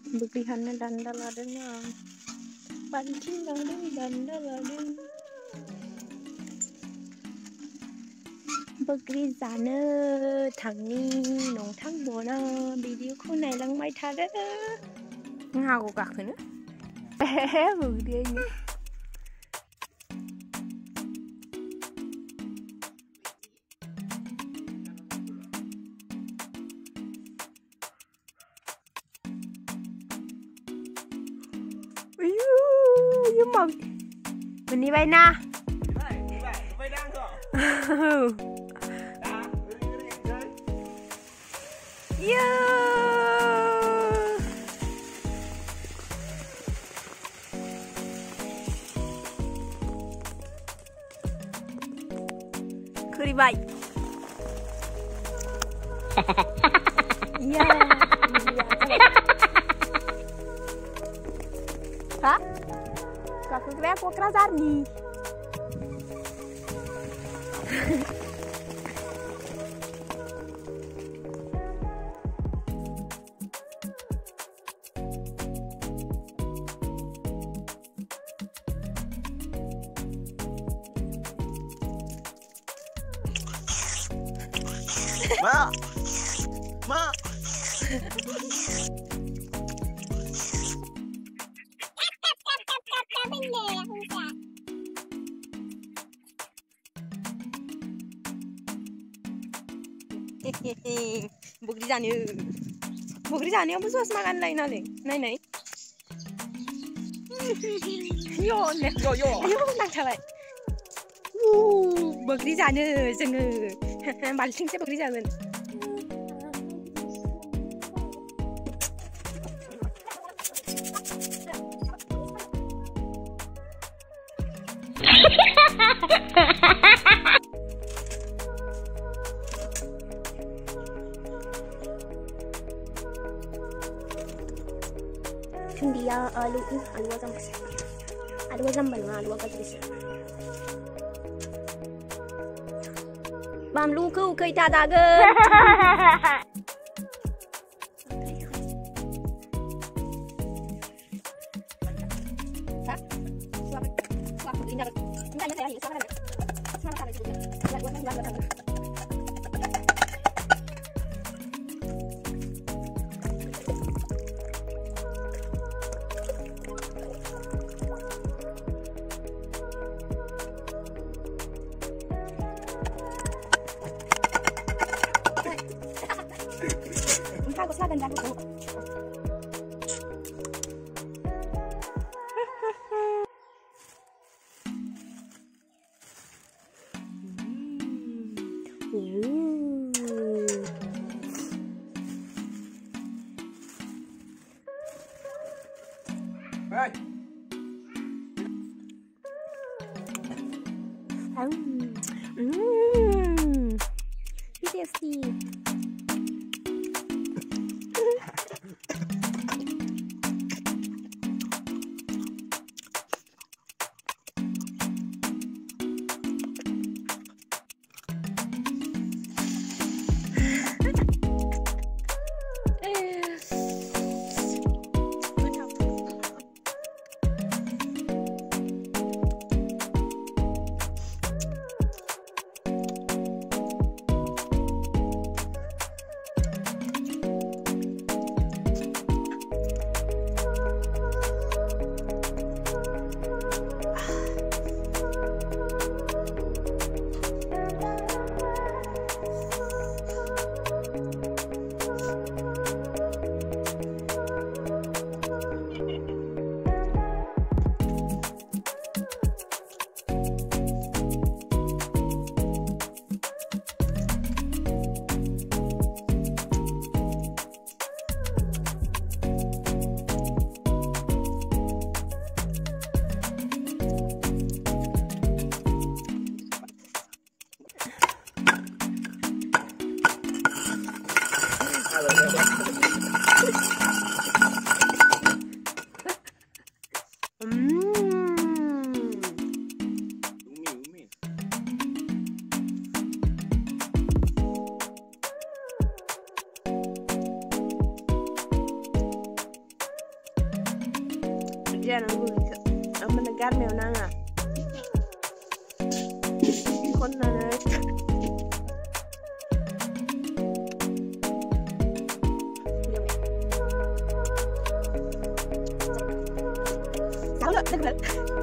Berlihannya dandal adanya. Pancing laden dandal laden. Begri जानो थांनि नोंथां बना भिडिअखौ नायलांबाय थादो. नों हागौ गाखोनो? बग्रियैनो. Nhưng mà mình đi bay na. Bay đang rồi. Khơi bay. Hả? Cả cái vé của Krasani. Ma. Ma. Bugri जानायावबो ससमा गानलायनानै नायनाय यो नांथाबाय बग्रि जानो जोङो बाल्थिंसे बग्रि जागोन Dia alu zambal alu gadis bam lu ku kai ta da ge Có sao gần ra không? Tasty. Dia nunggu ama negar mèo nang à. Con này. Sao lợn đừng